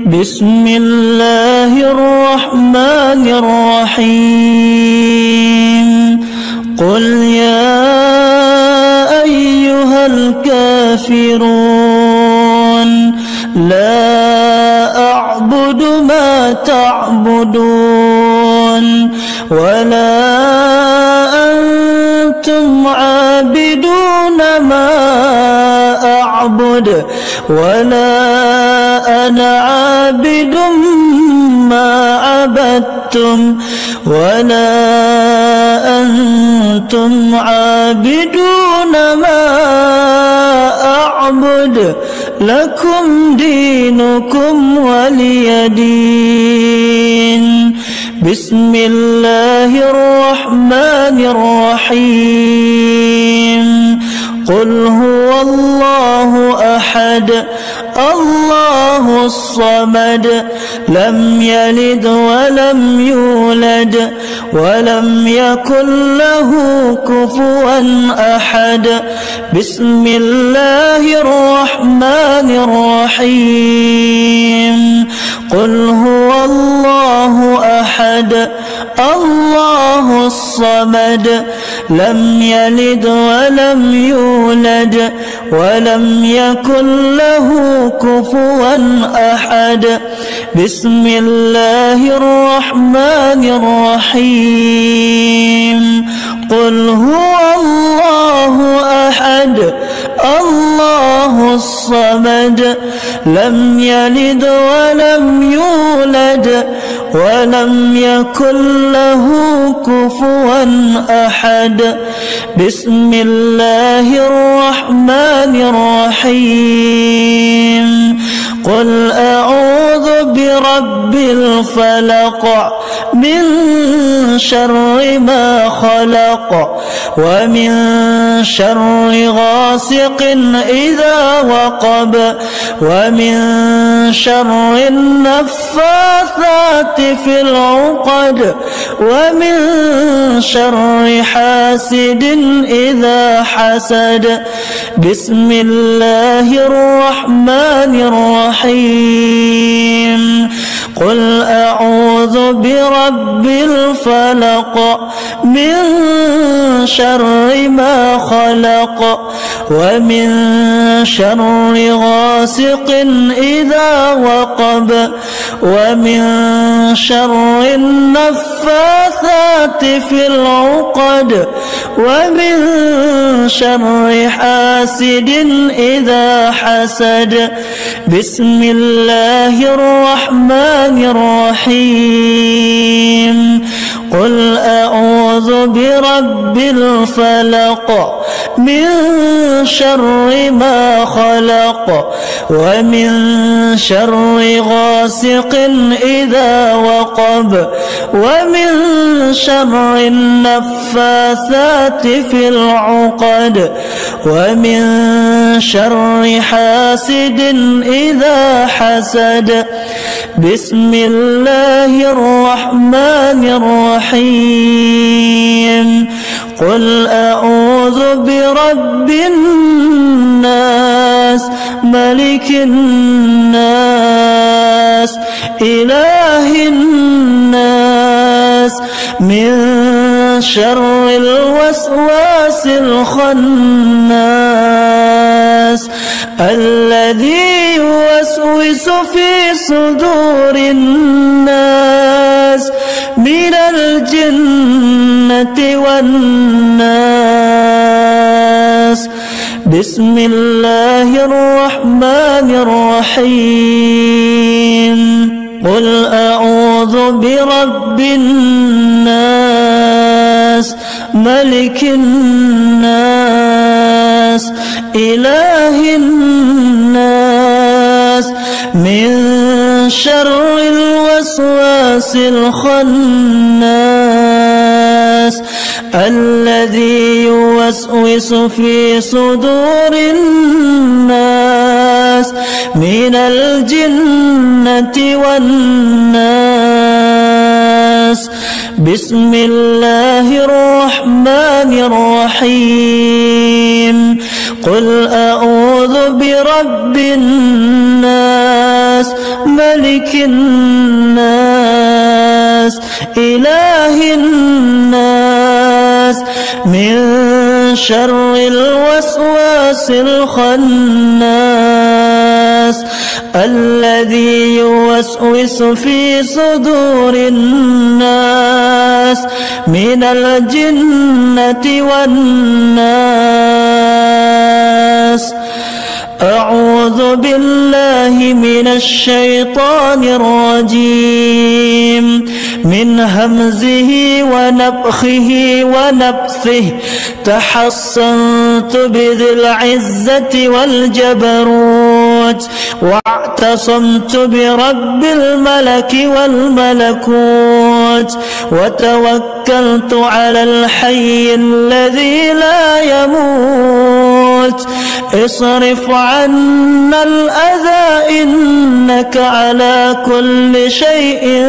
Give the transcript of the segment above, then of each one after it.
بسم الله الرحمن الرحيم قل يا أيها الكافرون لا أعبد ما تعبدون ولا أنتم عابدون ما أعبد ولا أنا عابد ما عبدتم ولا أنتم عابدون ما أعبد لكم دينكم ولي دين بسم الله الرحمن الرحيم قل هو الله أحد الله الصمد لم يلد ولم يولد ولم يكن له كفوا أحد بسم الله الرحمن الرحيم قل هو الله أحد الله الصمد لم يلد ولم يولد ولم يكن له كفوا أحد بسم الله الرحمن الرحيم قل هو الله أحد الله الصمد لم يلد ولم يولد ولم يكن له كفوا أحد بسم الله الرحمن الرحيم قل أعوذ برب الفلق من شر ما خلق ومن شر غاسق إذا وقب ومن شر النفاثات في العقد ومن شر حاسد إذا حسد بسم الله الرحمن الرحيم قل أعوذ برب الفلق من شر ما خلق ومن شر غاسق إذا وقب ومن شر النفاثات في العقد ومن شر حاسد إذا حسد بسم الله الرحمن الرحيم قل أعوذ برب الفلق من شر ما خلق ومن شر غاسق إذا وقب ومن شر النفاثات في العقد ومن شر حاسد إذا حسد بسم الله الرحمن الرحيم قل أعوذ برب الناس ملك الناس إله الناس من شر الوسواس الخناس الذي يوسوس في صدور الناس من الجنة والناس بسم الله الرحمن الرحيم قل أعوذ برب الناس ملك الناس إله الناس من شر الوسواس الخناس الذي يوسوس في صدور الناس من الجنة والناس بسم الله الرحمن الرحيم قل أعوذ برب الناس ملك الناس إله الناس من شر الوسواس الخناس الذي يوسوس في صدور الناس من الجنة والناس. أعوذ بالله من الشيطان الرجيم من همزه ونفخه ونفثه. تحصنت بذي العزة والجبروت واعتصمت برب الملك والملكوت وتوكلت على الحي الذي لا يموت. اصرف عنا الأذى إنك على كل شيء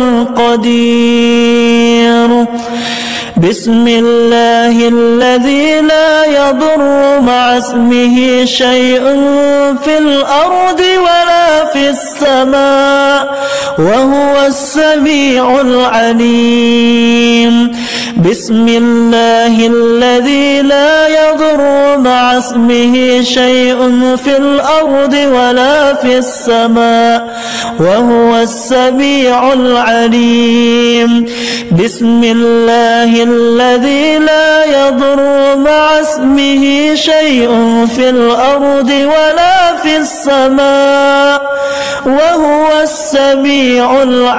قدير. بسم الله الذي لا يضر مع اسمه شيء في الأرض ولا في السماء وهو السميع العليم. بسم الله الذي لا يضر مع اسمه شيء في الأرض ولا في السماء وهو السميع العليم. بسم الله الذي لا يضر مع اسمه شيء في الأرض ولا في السماء وهو السميع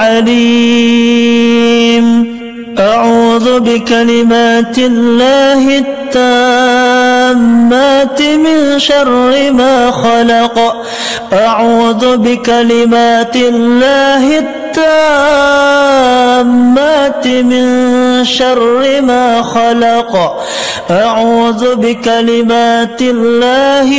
العليم. أعوذ بكلمات الله التامات من شر ما خلق. أعوذ بكلمات الله التامات من شر ما خلق. أعوذ بكلمات الله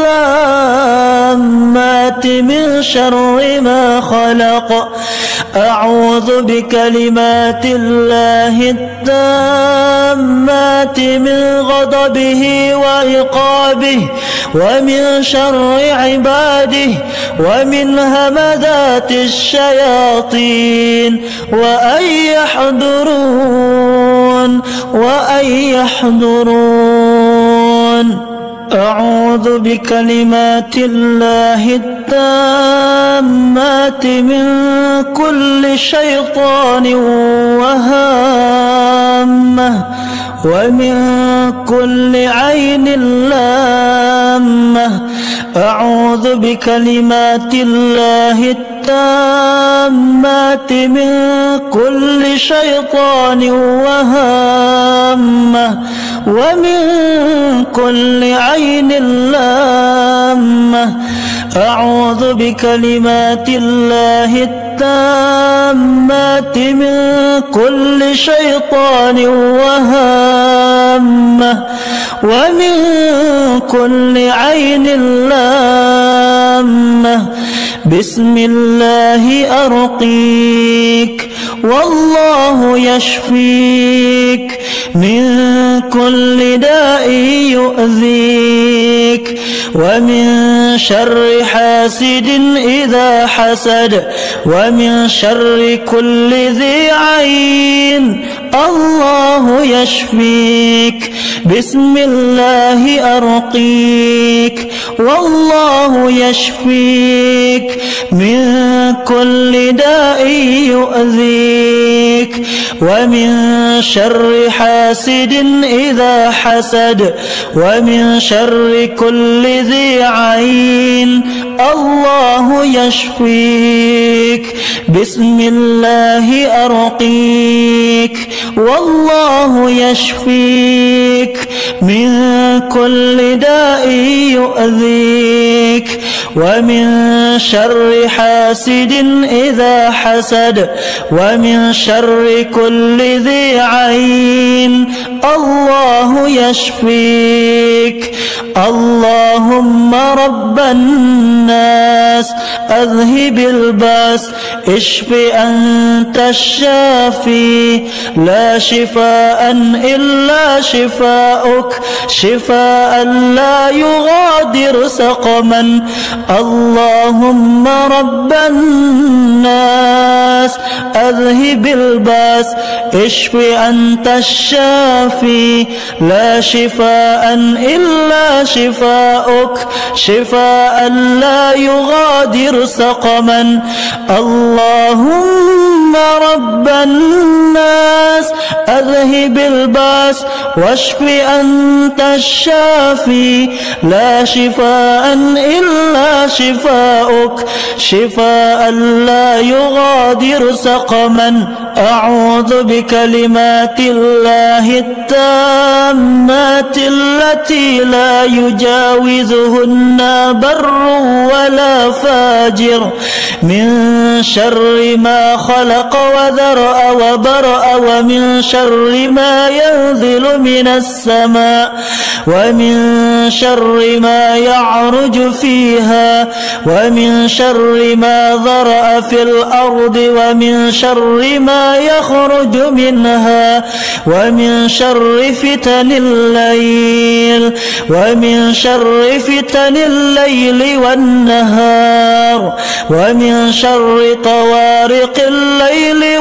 التامات من شر ما خلق. أعوذ بكلمات الله التامات من غضبه وعقابه ومن شر عباده ومن همذات الشياطين وأن يحضرون. أعوذ بكلمات الله التامات من كل شيطان وهامة ومن كل عين لامة. أعوذ بكلمات الله التامات من كل شيطان وهامة ومن كل عين لامة. أعوذ بكلمات الله التامات من كل شيطان وهامة ومن كل عين لامة. بسم الله أرقيك والله يشفيك من كل داء يؤذيك ومن شر حاسد إذا حسد ومن شر كل ذي عين. الله يشفيك. بسم الله أرقيك والله يشفيك من كل داء يؤذيك ومن شر حاسد إذا حسد ومن شر كل ذي عين. الله يشفيك. بسم الله أرقيك والله يشفيك من كل داء يؤذيك ومن شر حاسد إذا حسد ومن شر كل ذي عين. الله يشفيك. اللهم رب الناس أذهب الباس اشف أنت الشافي لا شفاء إلا شفاؤك شفاء لا يغادر سقما. اللهم رب الناس أذهب الباس اشف أنت الشافي لا شفاء إلا شفاؤك شفاء لا يغادر سقما. اللهم رب الناس أذهب الباس واشف أنت الشافي لا شفاء إلا شفاؤك شفاء لا يغادر سقما. أعوذ بكلمات الله التامات التي لا يجاوزهن بر ولا فاجر من شر ما خلق وذرأ وبرأ ومن شر ما ينزل من السماء ومن شر ما يعرج فيها ومن شر ما ذرأ في الأرض ومن شر ما يخرج منها ومن شر فتن الليل ومن شر فتن الليل والنهار ومن شر طوارق الليل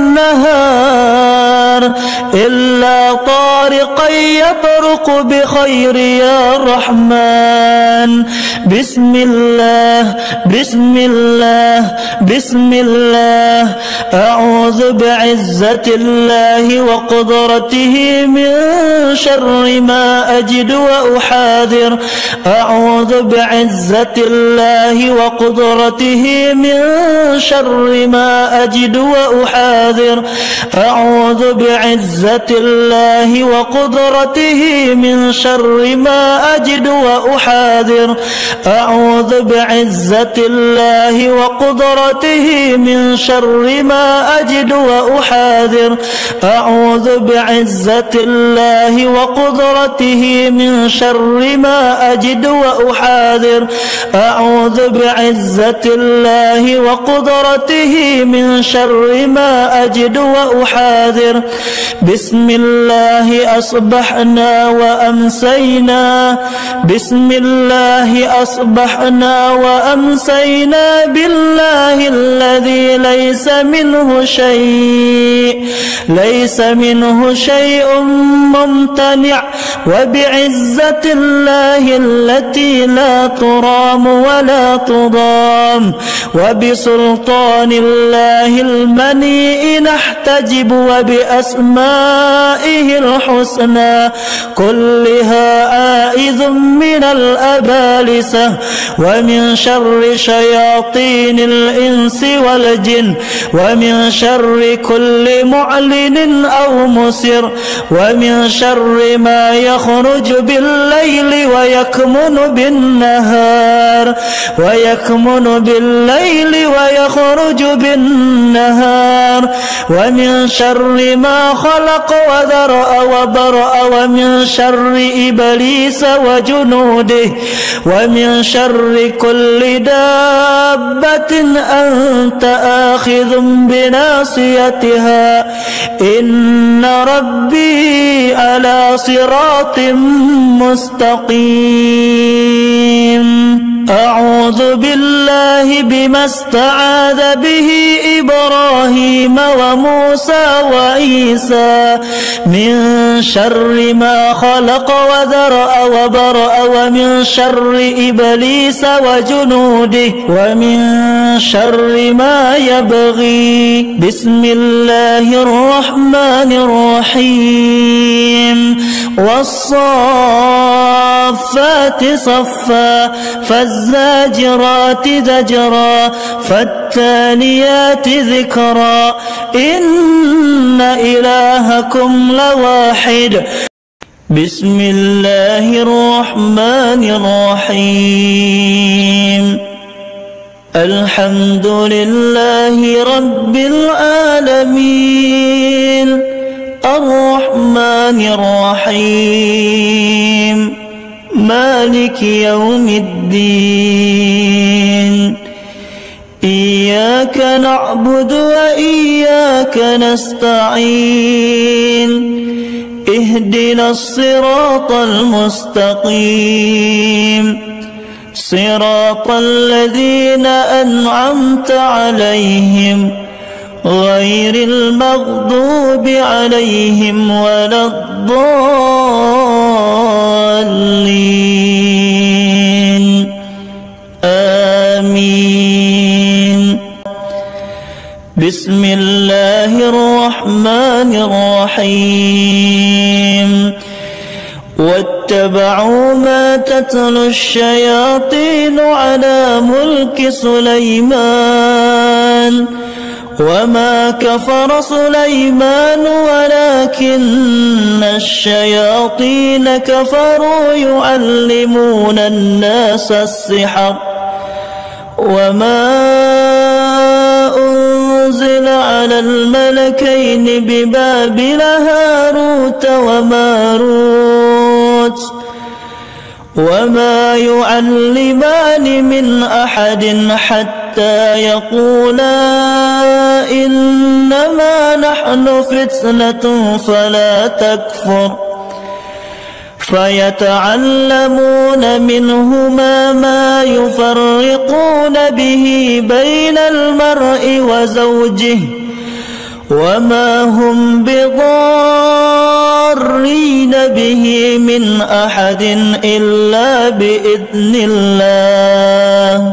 والنهار إلا طارقا يطرق بخير يا رحمن. بسم الله بسم الله بسم الله. أعوذ بعزة الله وقدرته من شر ما أجد وأحاذر. أعوذ بعزة الله وقدرته من شر ما أجد وأحاذر. أعوذ بعزة الله وقدرته من شر ما أجد وأحاذر. أعوذ بعزة الله وقدرته من شر ما أجد وأحاذر. أعوذ بعزة الله وقدرته من شر ما أجد وأحاذر. أعوذ بعزة الله وقدرته من شر ما أجد وأحاذر. بسم الله أصبحنا وأمسينا بسم الله أصبحنا وأمسينا بالله الذي ليس منه شيء ممتنع وبعزة الله التي لا ترام ولا تضام وبسلطان الله المنيء نحتجب وبأسمائه الحسنى كلها آئذ من الأبالسة ومن شر شياطين الإنس والجن ومن شر كل معلن أو مسر ومن شر ما يخرج بالليل ويكمن بالليل ويخرج بالنهار ومن شر ما خلق وذرأ وبرأ ومن شر إبليس وجنوده ومن شر كل دابة أنت آخذ بناصيتها إن ربي على صراط مستقيم. أعوذ بالله بما استعاذ به إبراهيم وموسى وعيسى من شر ما خلق وذرأ وبرأ ومن شر إبليس وجنوده ومن شر ما يبغي. بسم الله الرحمن الرحيم. والصافات صفا فالزاجرات زجرا فالتاليات ذكرا إن إلهكم لواحد. بسم الله الرحمن الرحيم. الحمد لله رب العالمين الرحمن الرحيم مالك يوم الدين إياك نعبد وإياك نستعين اهدنا الصراط المستقيم صراط الذين أنعمت عليهم غير المغضوب عليهم ولا الضالين آمين. بسم الله الرحمن الرحيم. واتبعوا ما تتلو الشياطين على ملك سليمان وما كفر سليمان ولكن الشياطين كفروا يعلمون الناس السحر وما أنزل على الملكين ببابل هاروت وماروت وما يعلمان من أحد حتى يقولا إنما نحن فتنة فلا تكفر فيتعلمون منهما ما يفرقون به بين المرء وزوجه وما هم بضارين به من أحد إلا بإذن الله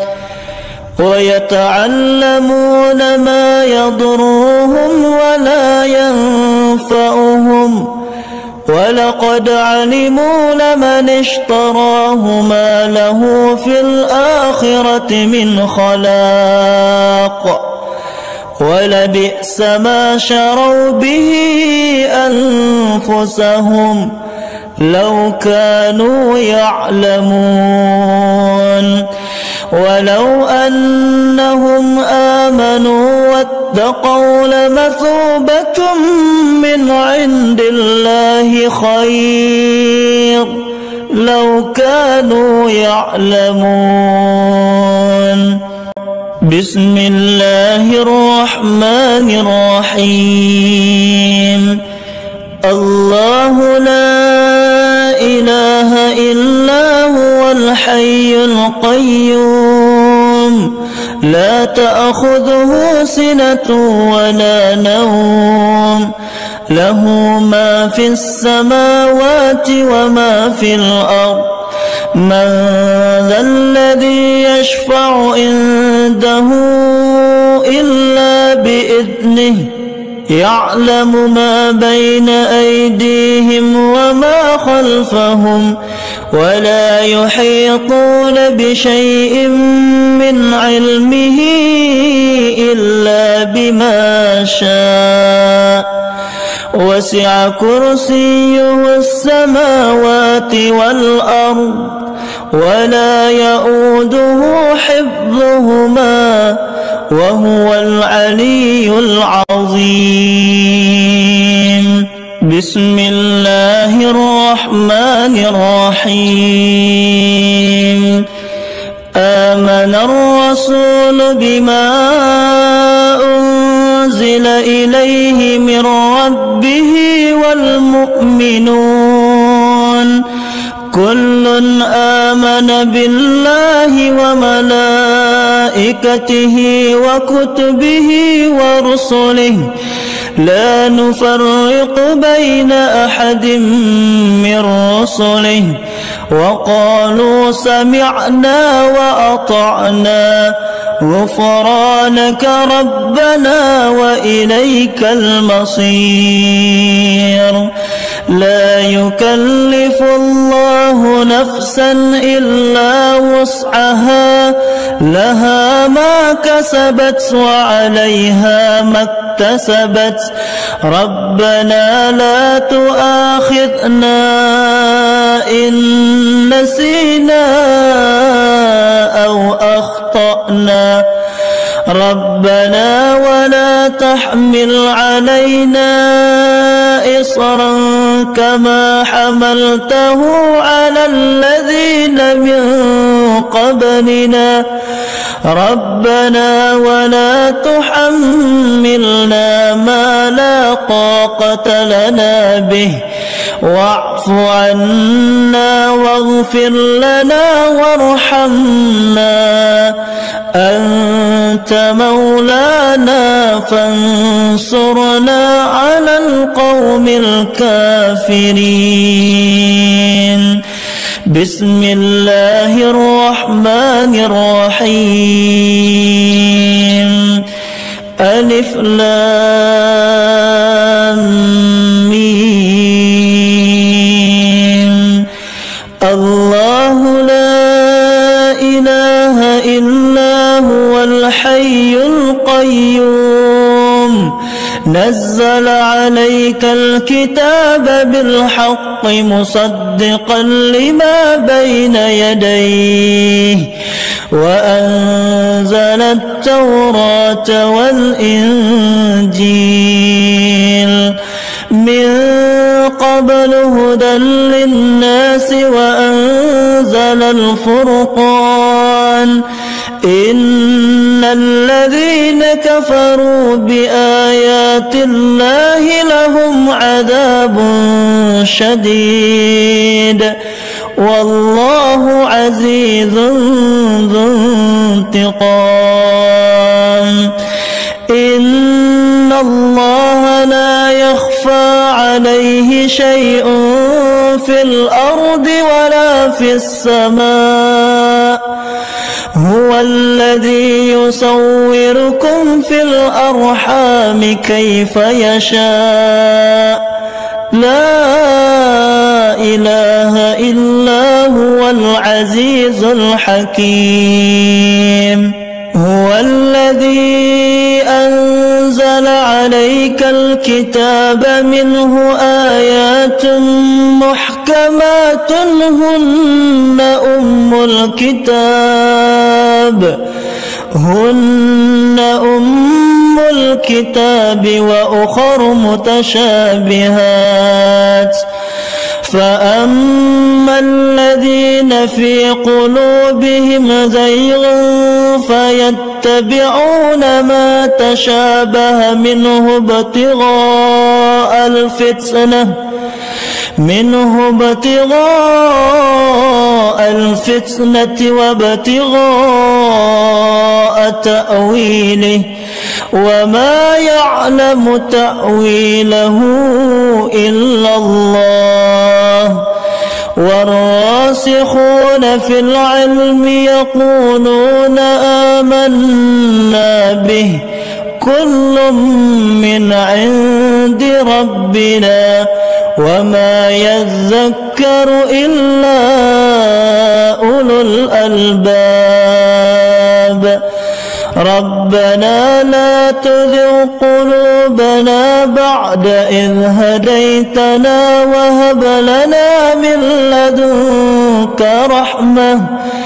ويتعلمون ما يضرهم ولا ينفعهم ولقد علموا لمن اشتراه ما له في الآخرة من خلاق ولبئس ما شروا به أنفسهم لو كانوا يعلمون ولو أنهم آمنوا واتقوا لمثوبة من عند الله خير لو كانوا يعلمون. بسم الله الرحمن الرحيم. الله لا إله إلا هو الحي القيوم لا تأخذه سنة ولا نوم له ما في السماوات وما في الأرض من ذا الذي يشفع عنده إلا بإذنه يعلم ما بين أيديهم وما خلفهم ولا يحيطون بشيء من علمه إلا بما شاء وسع كرسيه السماوات والأرض ولا يؤوده حفظهما وهو العلي العظيم. بسم الله الرحمن الرحيم. آمن الرسول بما أنزل إليه من ربه والمؤمنون كل آمن بالله وملائكته وكتبه ورسله لا نفرق بين أحد من رسله وقالوا سمعنا وأطعنا غفرانك ربنا وإليك المصير. لا يكلف الله نفسا إلا وسعها لها ما كسبت وعليها ما اكتسبت ربنا لا تؤاخذنا إن نسينا أو أخطأنا ربنا ولا تحمل علينا إصرا كما حملته على الذين من قبلنا ربنا ولا تحملنا ما لا طاقة لنا به واعف عنا واغفر لنا وارحمنا أنت مولانا فانصرنا على القوم الكافرين. بسم الله الرحمن الرحيم. ألف لام ميم. الله لا إله إلا هو الحي القيوم نزل عليك الكتاب بالحق مصدقا لما بين يديه وأنزل التوراة والإنجيل من قبل هدى للناس وأنزل الفرقان إن الذين كفروا بآيات الله لهم عذاب شديد والله عزيز ذو انتقام. إن الله لا يخفى عليه شيء في الأرض ولا في السماء هو الذي يصوركم في الأرحام كيف يشاء لا إله إلا هو العزيز الحكيم. هو الذي أنزل عليك الكتاب منه آيات محكمات هن أم الكتاب وأخر متشابهات فأما الذين في قلوبهم زيغ فيتبعون ما تشابه منه ابتغاء الفتنة وابتغاء تأويله وما يعلم تأويله إلا الله والراسخون في العلم يقولون آمنا به كل من عند ربنا وما يذكر إلا أولو الألباب. ربنا لا تزغ قلوبنا بعد إذ هديتنا وهب لنا من لدنك رحمة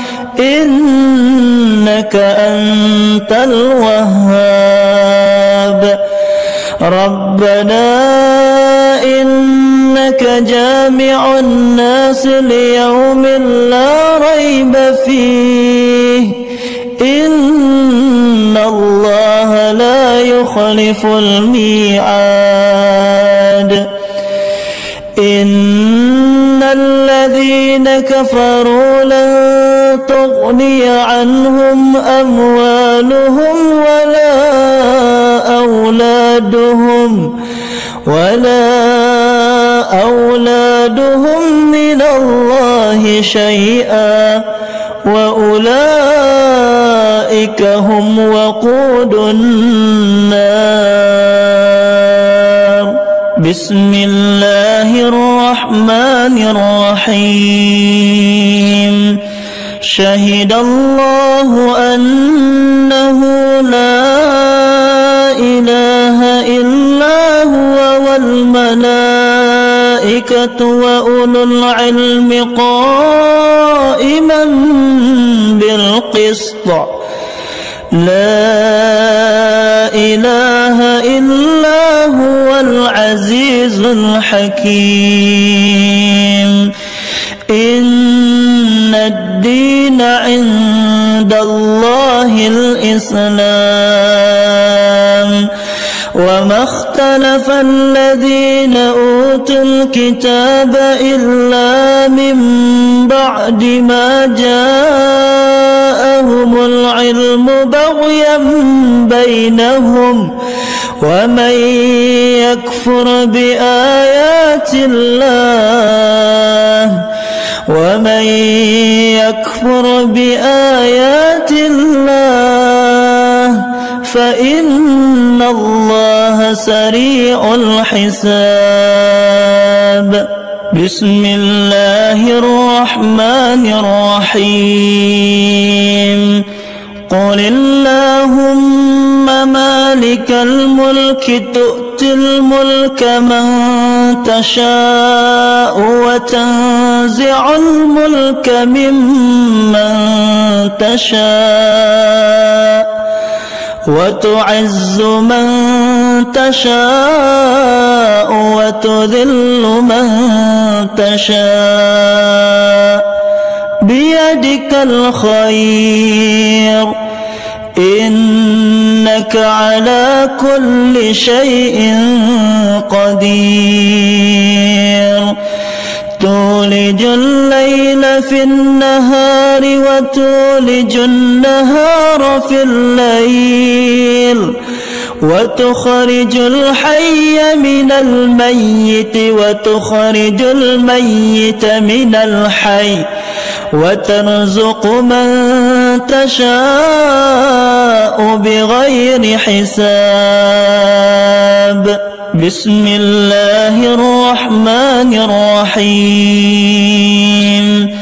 إنك أنت الوهاب. ربنا إنك جامع الناس ليوم لا ريب فيه إن الله لا يخلف الميعاد. إن الذين كفروا لن تغني عنهم أموالهم ولا أولادهم من الله شيئا وأولئك هم وقود النار. بسم الله الرحمن الرحيم. شهد الله أنه لا إله إلا هو والملائكة وأولو العلم قائما بالقسط لا إله إلا هو العزيز الحكيم إن الدين عند الله الإسلام وما اختلف الذين أوتوا الكتاب إلا من بعد ما جاءهم العلم بغيا بينهم ومن يكفر بآيات الله فإن الله سريع الحساب بسم الله الرحمن الرحيم قل اللهم مالك الملك تؤتي الملك من تشاء وتنزع الملك ممن تشاء وتعز من تشاء وتذل من تشاء بيدك الخير إنك على كل شيء قدير تولج الليل في النهار وتولج النهار في الليل وتخرج الحي من الميت وتخرج الميت من الحي وترزق من تشاء بغير حساب بسم الله الرحمن الرحيم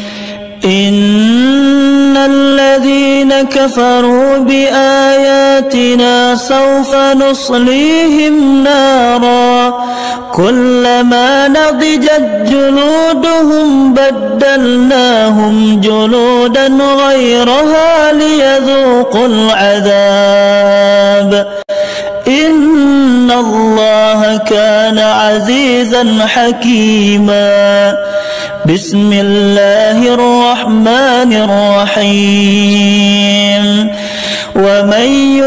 إن الذين كفروا بآياتنا سوف نصليهم نارا كلما نضجت جلودهم بدلناهم جلودا غيرها ليذوقوا العذاب إن الله كان عزيزا حكيما بسم الله الرحمن الرحيم ومن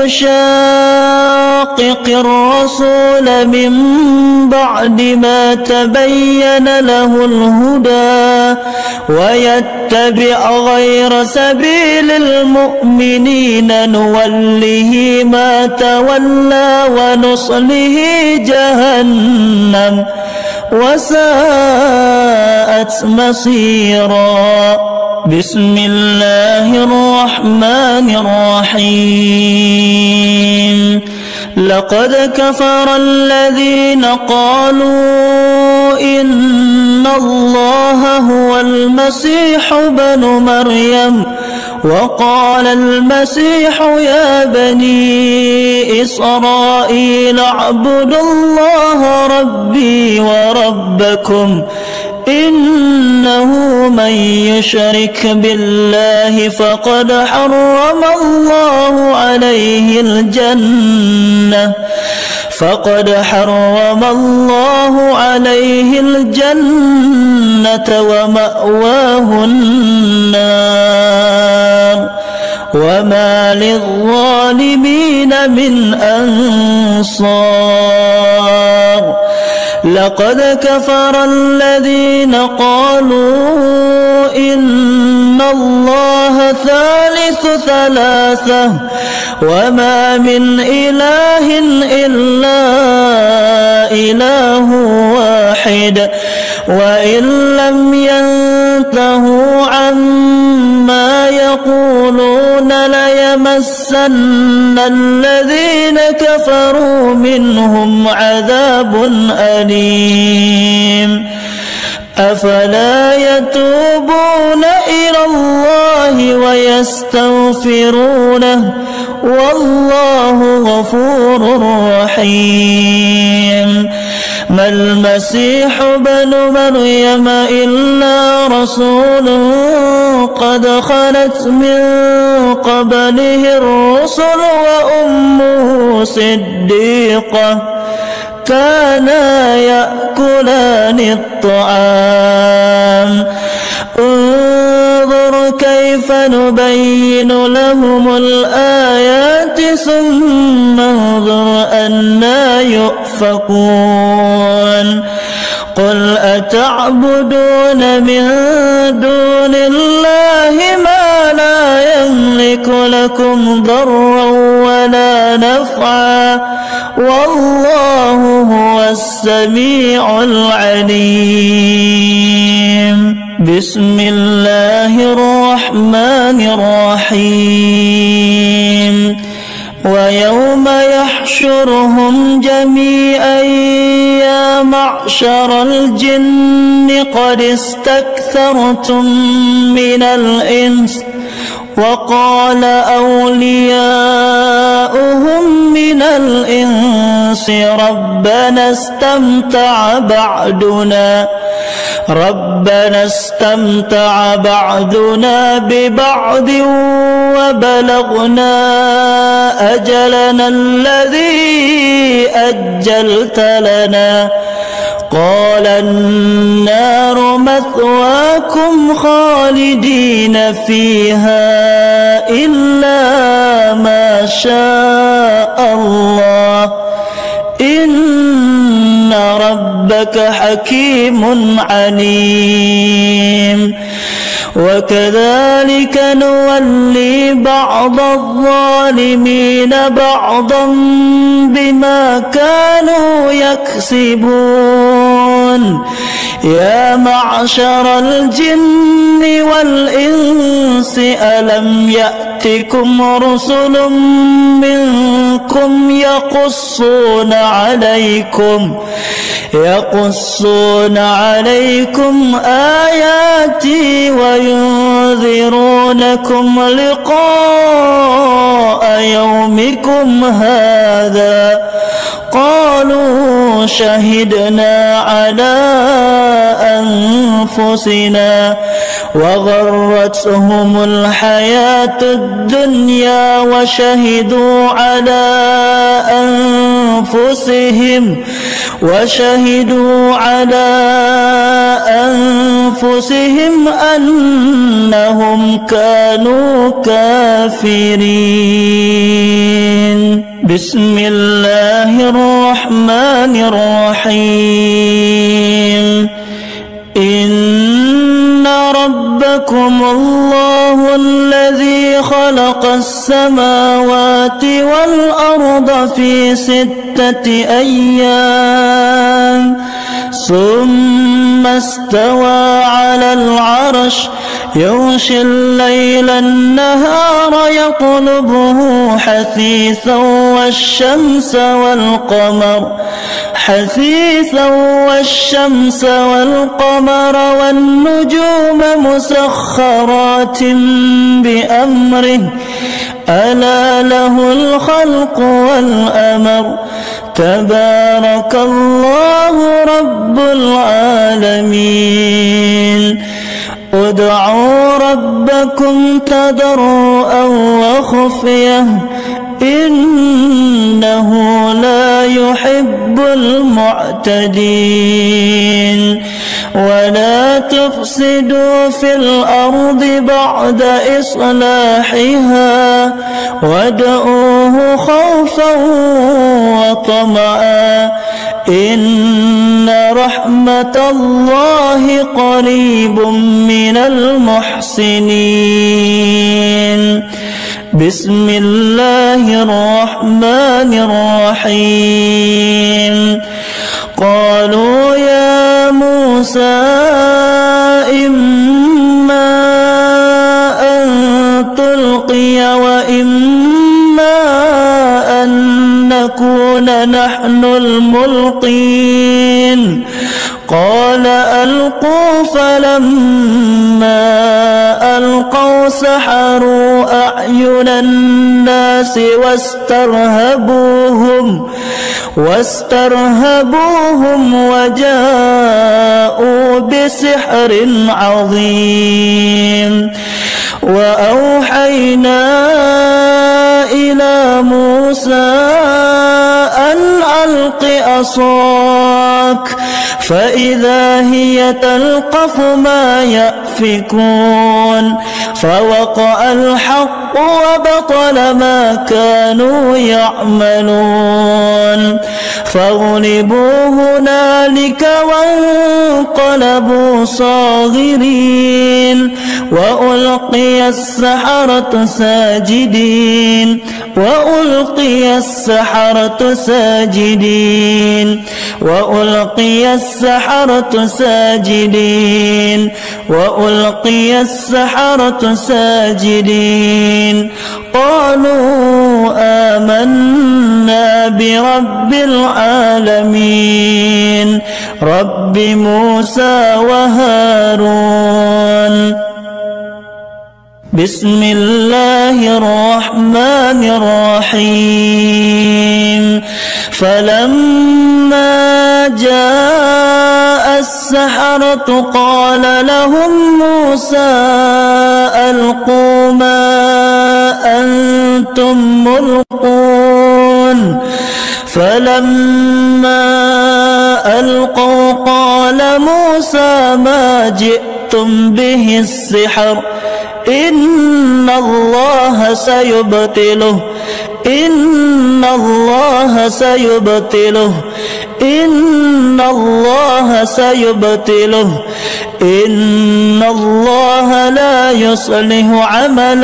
يشاقق الرسول من بعد ما تبين له الهدى ويتبع غير سبيل المؤمنين نوله ما تولى ونصله جهنم وساءت مصيرا بسم الله الرحمن الرحيم لقد كفر الذين قالوا إن الله هو المسيح ابن مريم وقال المسيح يا بني إسرائيل اعبدوا الله ربي وربكم إنه من يشرك بالله فقد حرم الله عليه الجنة ومأواه النار وما للظالمين من أنصار لقد كفر الذين قالوا إن الله ثالث ثلاثة وما من إله إلا إله واحد وإن لم ينتهوا عما يقولون ليمسن الذين كفروا منهم عذاب أليم أفلا يتوبون إلى الله ويستغفرونه والله غفور رحيم ما المسيح ابن مريم إلا رسول قد خلت من قبله الرسل وأمه صديقة كانا يأكلان الطعام انظر كيف نبين لهم الآيات ثم انظر أنى يؤفكون قل أتعبدون من دون الله ما لا يملك لكم ضرا ولا نفعا والله هو السميع العليم بسم الله الرحمن الرحيم ويوم يحشرهم جميعا يا معشر الجن قد استكثرتم من الإنس وقال أولياؤهم من الإنس ربنا استمتع بعدنا ببعض وبلغنا أجلنا الذي أجلت لنا قال النار مثواكم خالدين فيها إلا ما شاء الله إن ربك حكيم عليم وكذلك نولي بعض الظالمين بعضا بما كانوا يكسبون يا معشر الجن والإنس ألم يأتكم رسل منكم يقصون عليكم آياتي وينذرونكم لقاء يومكم هذا قالوا شهدنا على أنفسنا وغرتهم الحياة الدنيا وشهدوا على أنفسهم أنهم كانوا كافرين بسم الله الرحمن الرحيم إن ربكم الله الذي خلق السماوات والأرض في 6 أيام ثم استوى على العرش يغشي الليل النهار يطلبه حثيثا والشمس والقمر والنجوم مسخرات بأمره ألا له الخلق والأمر تبارك الله رب العالمين ادعوا ربكم تضرعا وخفية إنه لا يحب المعتدين ولا تفسدوا في الأرض بعد إصلاحها وادعوه خوفا وطمعا إن رحمة الله قريب من المحسنين بسم الله الرحمن الرحيم قالوا يا موسى إما أن تلقي وإما أن نكون نحن الملقين قال ألقوا فلما ألقوا سحروا أعين الناس واسترهبوهم وجاءوا بسحر عظيم وأوحينا إلى موسى أن ألق عصاك فإذا هي تلقف ما يأفكون فوقع الحق وبطل ما كانوا يعملون فغلبوا هنالك وانقلبوا صاغرين وألقي السحرة ساجدين وألقي السحرة ساجدين وألقي السحرة ساجدين وألقي السحرة ساجدين قالوا آمنا برب العالمين رب موسى وهارون. بسم الله الرحمن الرحيم. فلما جاء السحرة قال لهم موسى ألقوا ما أنتم ملقون فلما ألقوا قال موسى ما جئتم به السحر إن الله سيبطله إن الله سيبطله إن الله سيبطله إن الله لا يصلح عمل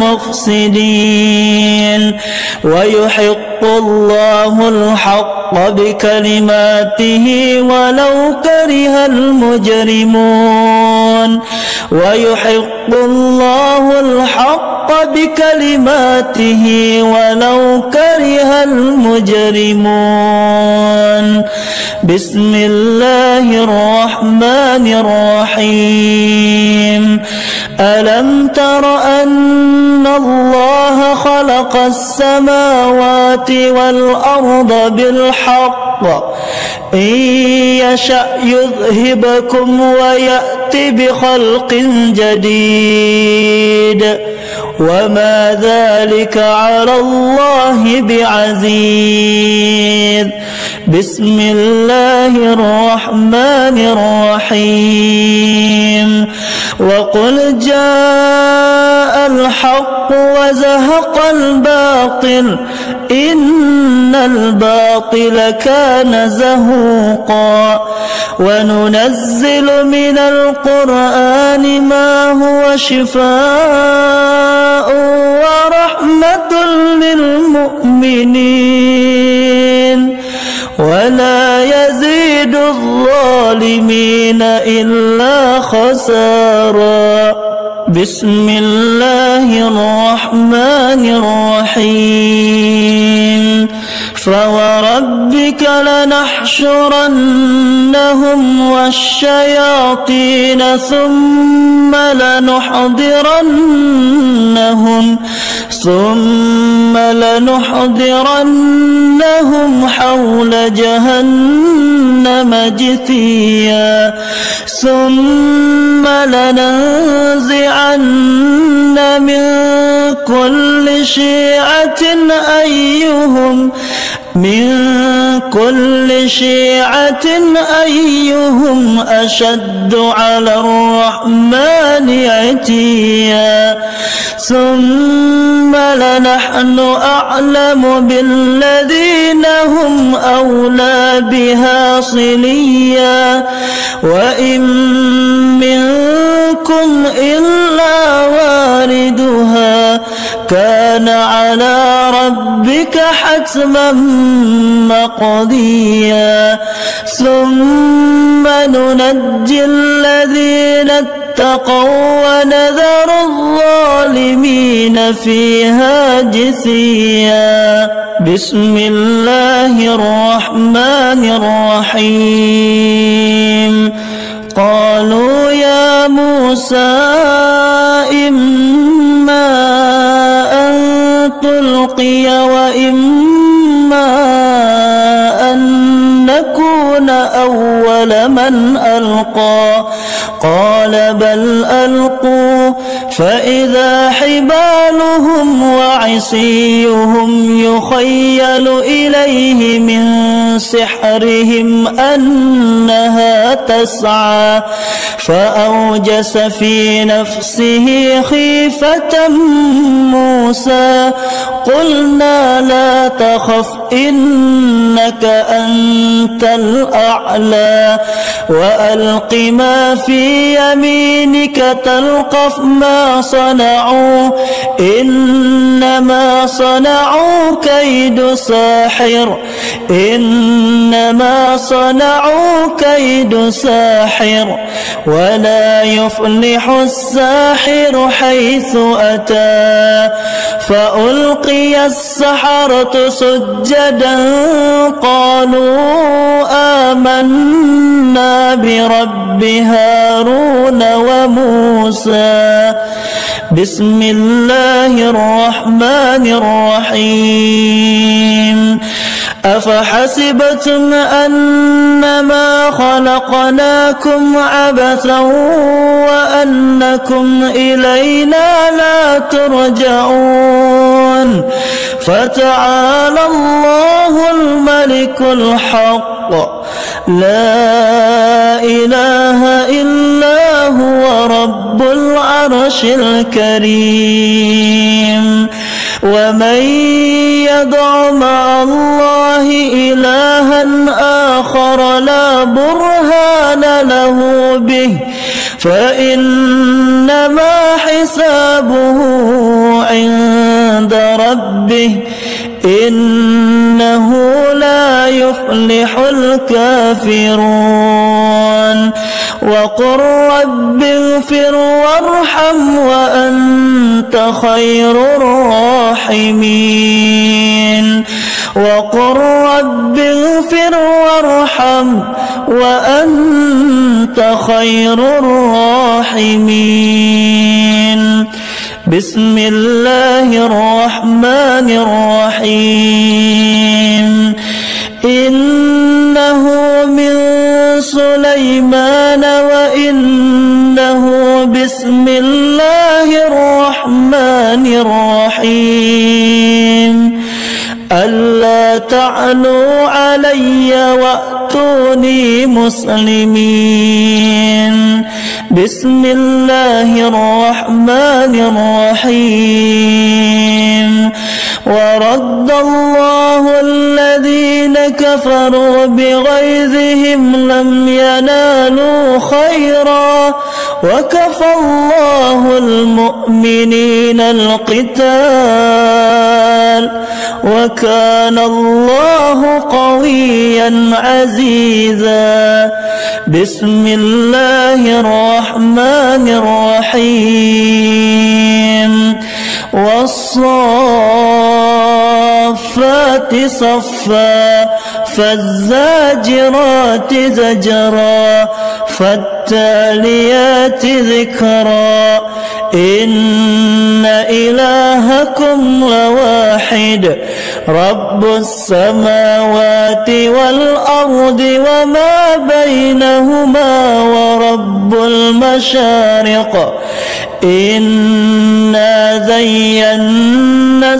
المفسدين ويحق الله الحق بكلماته ولو كره المجرمون ويحق الله الحق بكلماته ولو كره المجرمون. بسم الله الرحمن الرحيم. ألم تر أن الله خلق السماوات والأرض بالحق إن يشأ يذهبكم ويأتي بخلق جديد وما ذلك على الله بعزيز. بسم الله الرحمن الرحيم. وقل جاء الحق وزهق الباطل إن الباطل كان زهوقا وننزل من القرآن ما هو شفاء ورحمة للمؤمنين ولا يزيد الظالمين إلا خسارا. بسم الله الرحمن الرحيم. فوربك لنحشرنهم والشياطين ثم لنحضرنهم حول جهنم جثيا ثم لننزعن من كل شيعة أيهم أشد على الرحمن عتيا ثم لنحن أعلم بالذين هم أولى بها صليا وإن منكم إلا واردها كان على ربك حتما مقضيا ثم ننجي الذين اتقوا ونذر الظالمين فيها جثيا. بسم الله الرحمن الرحيم. قالوا يا موسى إما أن تلقي وإما أن نكون أول من ألقى قال بل ألقوا فإذا حبالهم وعصيهم يخيل إليه من سحرهم أنها تسعى فأوجس في نفسه خيفة موسى قلنا لا تخف إنك أنت الأعلى وألق ما في يمينك تلقف ما صنعوا إنما صنعوا كيد ساحر إنما صنعوا كيد ساحر ولا يفلح الساحر حيث أتى فألقي السحرة سجدا قالوا آمنا برب هارون وموسى بسم الله الرحمن الرحيم أفحسبتم أنما خلقناكم عبثا وأنكم إلينا لا ترجعون فتعالى الله الملك الحق لا إله إلا هو رب العرش الكريم ومن يدع مع الله إلها آخر لا برهان له به فإنما حسابه عند ربه إنه لا يفلح الكافرون وقل رب اغفر وارحم وأنت خير الراحمين وقل رب اغفر وارحم وأنت خير الراحمين بسم الله الرحمن الرحيم إنه من سليمان وإنه بسم الله الرحمن الرحيم ألا تعلوا علي وأتوني مسلمين بسم الله الرحمن الرحيم ورد الله الذين كفروا بغيظهم لم ينالوا خيرا وكفى الله المؤمنين القتال وكان الله قويا عزيزا بسم الله الرحمن الرحيم والصافات صفا فالزاجرات زجرا فالتاليات ذكرا إن إلهكم لواحد رب السماوات والأرض وما بينهما ورب المشارق إنا زينا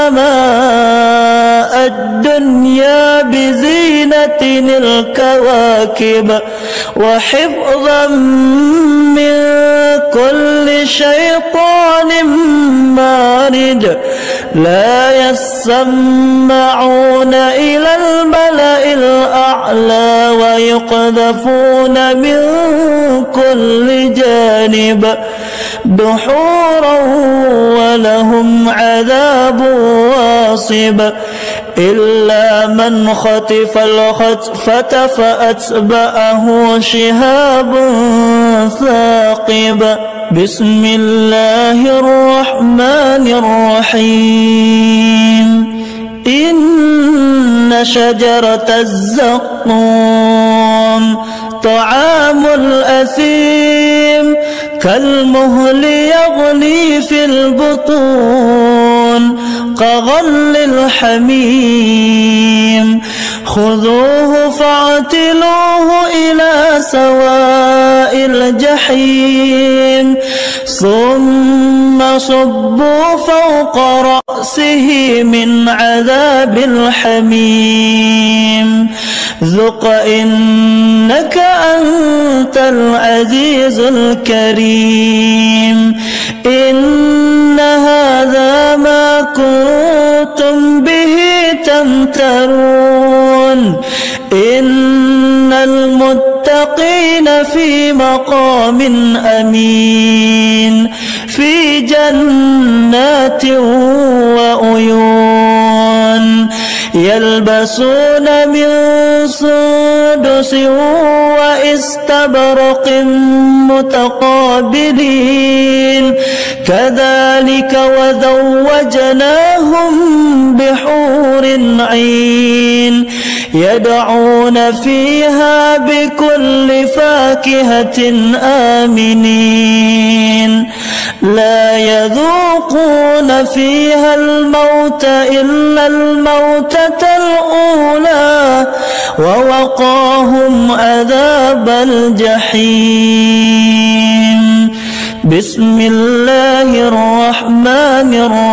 السماء الدنيا بزينة الكواكب وحفظا من كل شيطان مارد لا يسمعون إلى الملأ الأعلى ويقذفون من كل جانب دحورا ولهم عذاب واصب إلا من خطف الخطفة فأتبعه شهاب ثاقب بسم الله الرحمن الرحيم إن شجرة الزقوم طعام الأثيم كالمهل يغلي في البطون كغل الحميم خذوه فاعتلوه إلى سواء الجحيم ثم صبوا فوق رأسه من عذاب الحميم ذق إنك أنت العزيز الكريم إن هذا ما كنتم به تمترون إن المتقين في مقام أمين في جنات وعيون يلبسون من سندس واستبرق متقابلين كذلك وزوجناهم بحور عين يدعون فيها بكل فاكهة آمنين لا يذوقون فيها الموت إلا الموتة الأولى ووقاهم عذاب الجحيم بسم الله الرحمن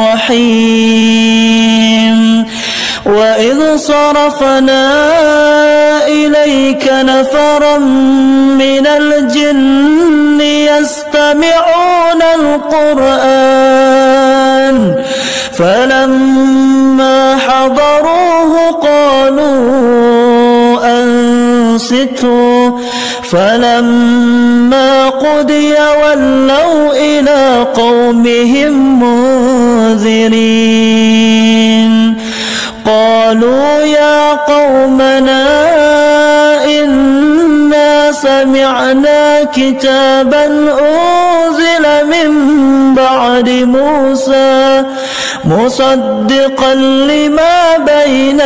الرحيم وإذ صرفنا إليك نفرا من الجن يستمعون القرآن فلما حضروه قالوا أنصتوا فلما قضي ولوا إلى قومهم منذرين قالوا يا قومنا إنا سمعنا كتابا أنزل من بعد موسى مصدقا لما بين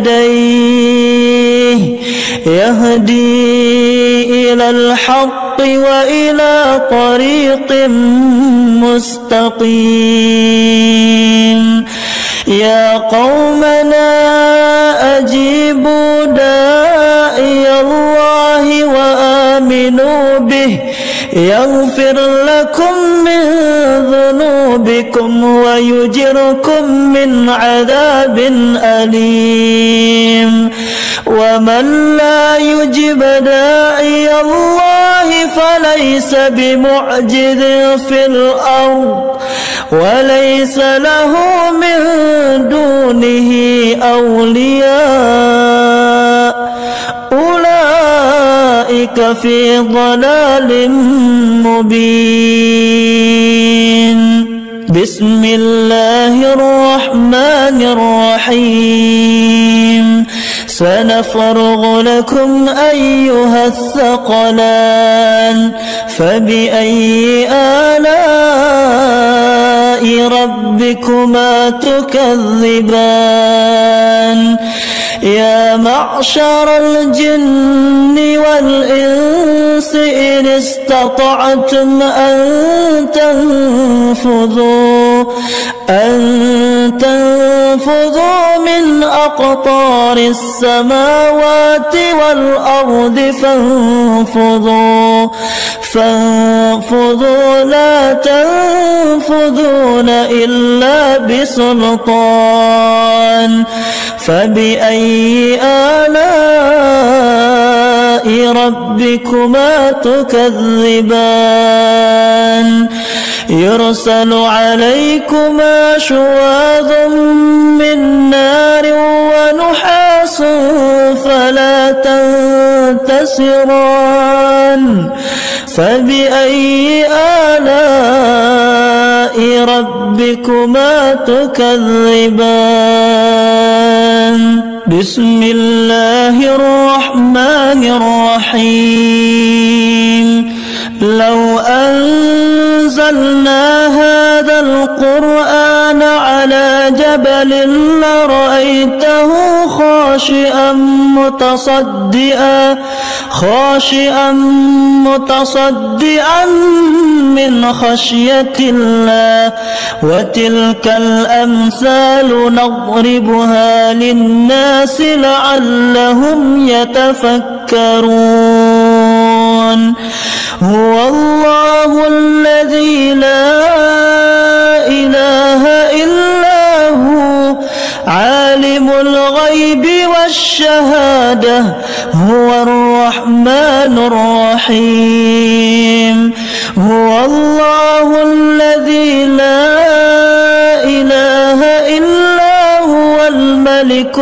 يديه يهدي إلى الحق وإلى طريق مستقيم يا قومنا أجيبوا داعي الله وآمنوا به يغفر لكم من ذنوبكم ويجركم من عذاب أليم ومن لا يجب داعي الله فليس بمعجز في الأرض وليس له من دونه أولياء أولئك في ضلال مبين بسم الله الرحمن الرحيم سنفرغ لكم أيها الثقلان فبأي آلاء ربكما تكذبان يا معشر الجن والإنس إن استطعتم أن تنفذوا من أقطار السماوات والأرض فانفذوا لا تنفذون إلا بسلطان فبأي آلاء ربكما تكذبان يرسل عليكما شواظ من نار ونحاس فلا تنتصران فبأي آلاء ربكما تكذبان بسم الله الرحمن الرحيم لو أنزلنا هذا القرآن على جبل لرأيته خاشعا خاشئا متصدئا من خشية الله. وتلك الأمثال نضربها للناس لعلهم يتفكرون. هو الله الذي لا إله إلا هو عالم الغيب والشهادة هو الرحمن الرحيم. هو الله الذي لا إله إلا هو الملك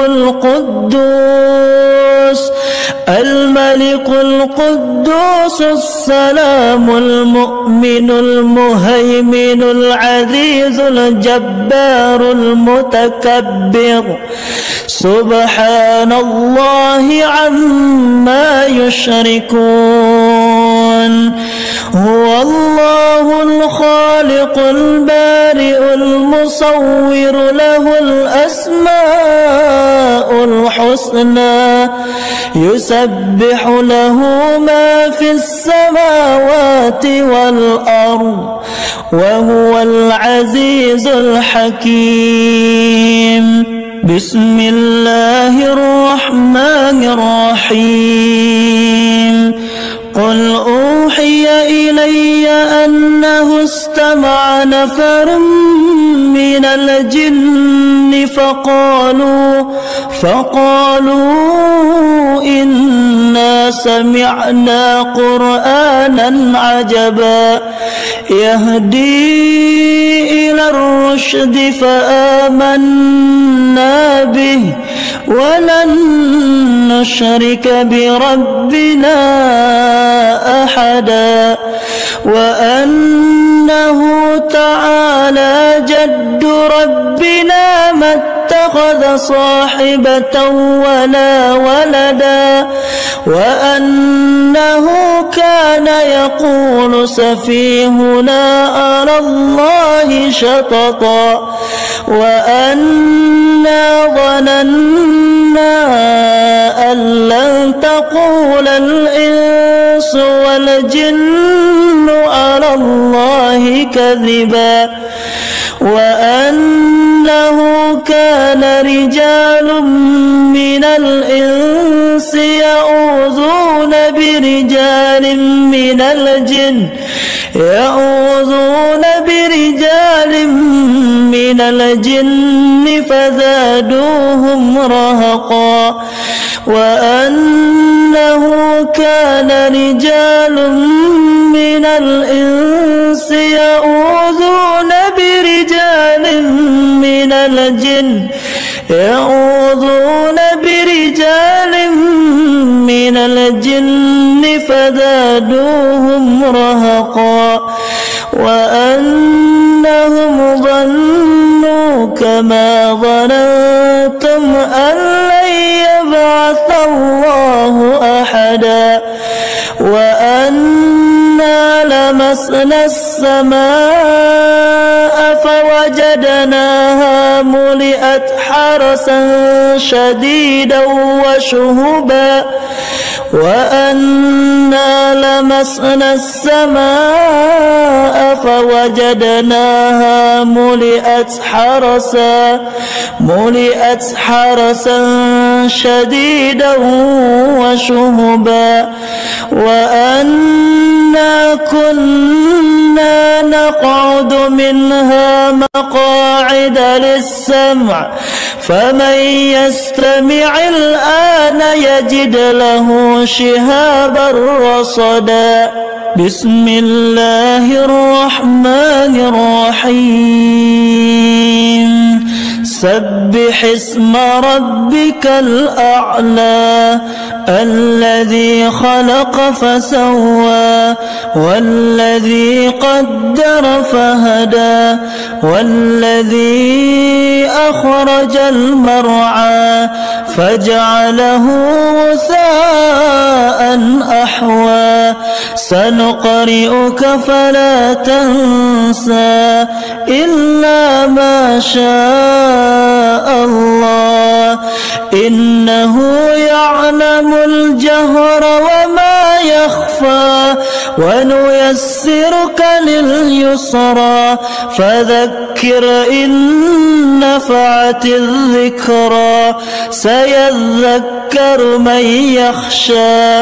القدوس السلام المؤمن المهيمن العزيز الجبار المتكبر. سبحان الله عما يشركون. هو الله الخالق البارئ المصور له الأسماء الحسنى يسبح له ما في السماوات والأرض وهو العزيز الحكيم. بسم الله الرحمن الرحيم. قل أوحي إلي أنه استمع نفر من الجن فقالوا إنا سمعنا قرآنا عجبا يهدي إلى الرشد فآمنا به ولن نشرك بربنا أحدا. وأنه تعالى جد ربنا ما اتخذ صاحبة ولا ولدا. وأنه كان يقول سفيهنا على الله شططا. وأنا ظننا أن لن تقول الإنس والجن على الله كذبا. وأنه كان رجال من الإنس يعوذون برجال من الجن فزادوهم رهقا. وأنه كان رجال من الإنس يعوذون برجال من الجن فزادوهم رهقا. وأنهم ظنوا كما ظننتم أن لن يبعث الله أحدا. وأنا لمسنا السماء فوجدناها ملئت حرسا شديدا وشهبا. وأنا لمسنا السماء فوجدناها ملئت حرسا شديدا وشهبا. وأنا كنا نقعد منها مقاعد للسمع فمن يستمع الآن يجد له شهابا رصدا. بسم الله الرحمن الرحيم. سبح اسم ربك الأعلى الذي خلق فسوى والذي قدر فهدى والذي أخرج المرعى فجعله غثاء أحوى. سنقرئك فلا تنسى إلا ما شاء الله إنه يعلم الجهر وما يخفى ونيسرك لليسرى فذكر إن نفعت الذكرى سيذكر من يخشى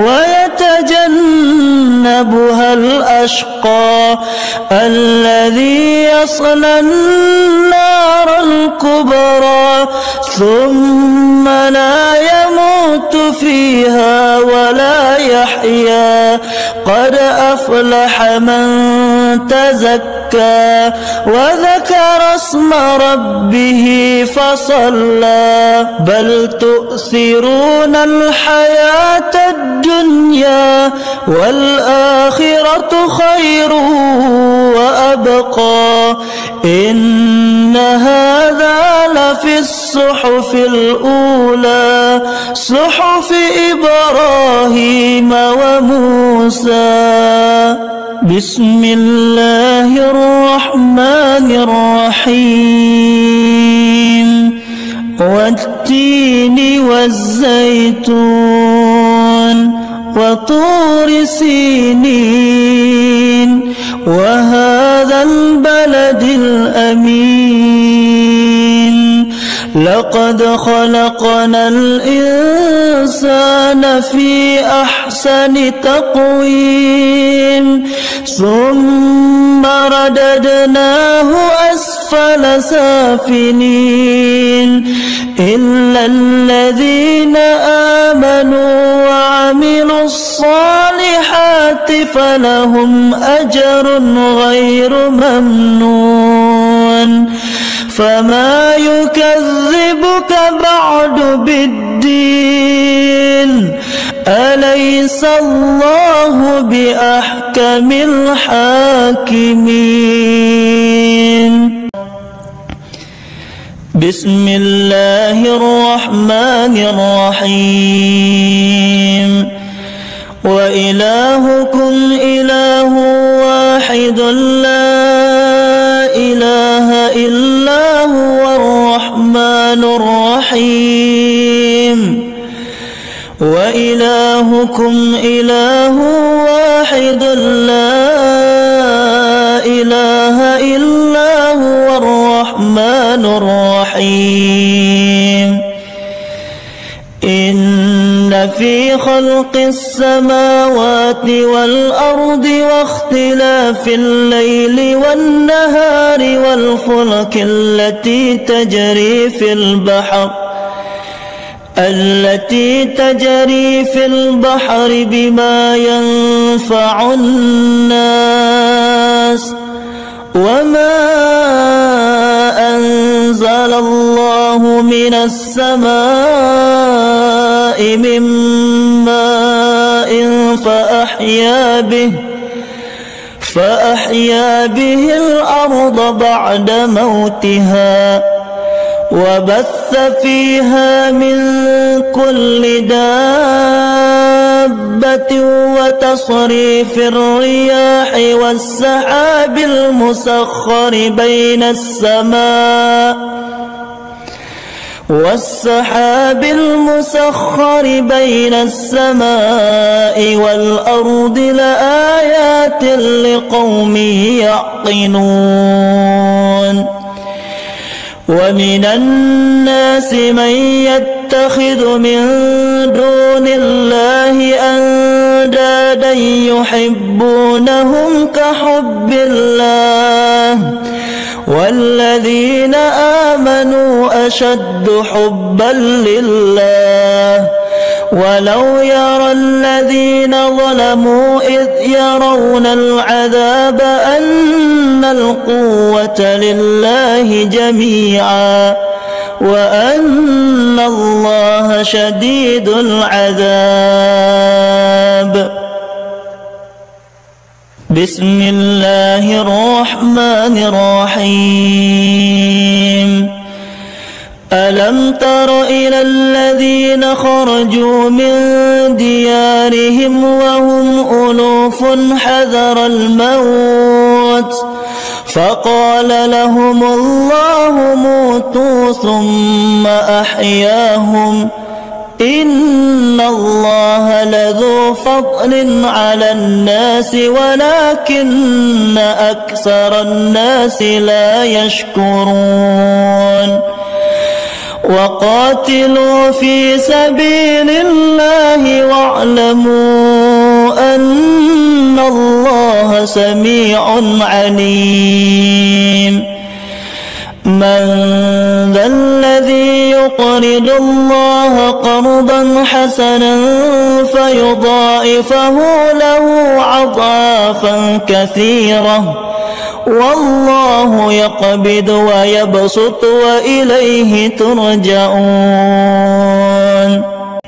ويتجنبها الأشقى الذي يصلى النار الكبرى ثم لا يموت فيها ولا يحيا قد أفلح من تزكى وذكر اسم ربه فصلى بل تؤثرون الحياة الدنيا والآخرة خير وأبقى إن هذا لفي الصحف الأولى صحف إبراهيم وموسى بسم الله الرحمن الرحيم والتين والزيتون وطور سينين وهذا البلد الأمين لقد خلقنا الإنسان في أحسن تقويم ثم رددناه أسفل سافلين إلا الذين آمنوا وعملوا الصالحات فلهم أجر غير ممنون فما يكذبك بعد بالدين أليس الله بأحكم الحاكمين بسم الله الرحمن الرحيم وإلهكم إله واحد لا إله إلا هو الرحمن الرحيم وإلهكم إله واحد لا إله إلا هو الرحمن الرحيم إن في خلق السماوات والأرض واختلاف الليل والنهار والفلك التي تجري في البحر بما ينفع الناس وما أنزل الله من السماء من ماء فأحيا به الأرض بعد موتها وبث فيها من كل دابة وتصريف الرياح والسحاب المسخر بين السماء والأرض لآيات لقوم يعقلون ومن الناس من يتخذ من دون الله أندادا يحبونهم كحب الله والذين آمنوا أشد حبا لله ولو يرى الذين ظلموا إذ يرون العذاب أن القوة لله جميعا وأن الله شديد العذاب بسم الله الرحمن الرحيم ألم تر إلى الذين خرجوا من ديارهم وهم ألوف حذر الموت فقال لهم الله موتوا ثم أحياهم إن الله لذو فضل على الناس ولكن أكثر الناس لا يشكرون وقاتلوا في سبيل الله واعلموا أن الله سميع عليم من ذا الذي يقرض الله قرضا حسنا فيضاعفه له أضعافا كثيرة والله يقبض ويبسط وإليه ترجعون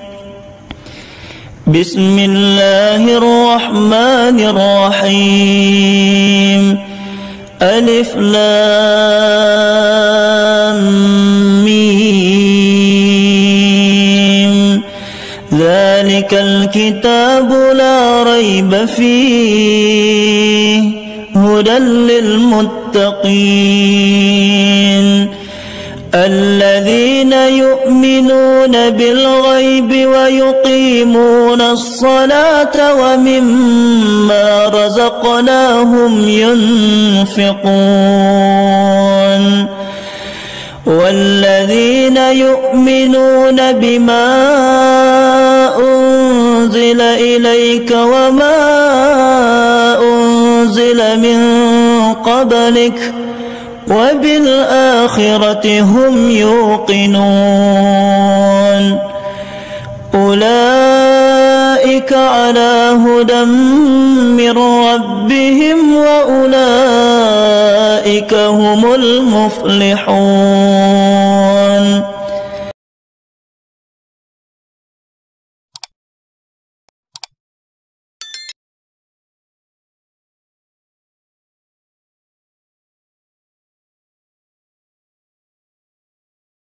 بسم الله الرحمن الرحيم ألف لام ميم ذلك الكتاب لا ريب فيه هدى للمتقين الذين يؤمنون بالغيب ويقيمون الصلاة ومما رزقناهم ينفقون والذين يؤمنون بما أنزل إليك وما أنزل من قبلك وبالآخرة هم يوقنون أولئك على هدى من ربهم وأولئك هم المفلحون